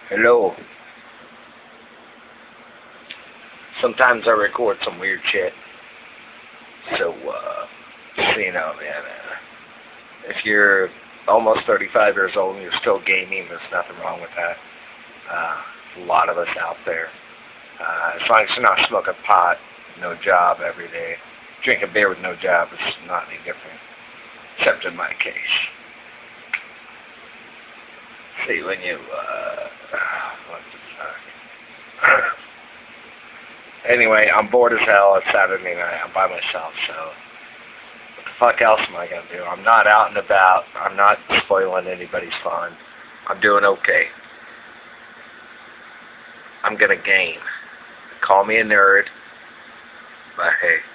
Hello. Sometimes I record some weird shit. So, you know, man, if you're almost 35 years old and you're still gaming, there's nothing wrong with that. A lot of us out there. As long as you're not smoking pot, no job every day. Drinking beer with no job is not any different. Except in my case. See, when you, what the fuck? Anyway, I'm bored as hell. It's Saturday night. I'm by myself, so what the fuck else am I going to do? I'm not out and about. I'm not spoiling anybody's fun. I'm doing okay. I'm going to game. Call me a nerd, but hey.